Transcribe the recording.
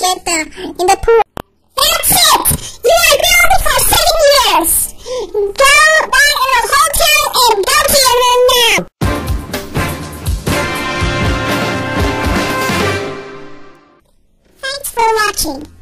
get in the pool. That's it! You are grounded for 7 years! Go back in a hotel and go to your room now! Thanks for watching.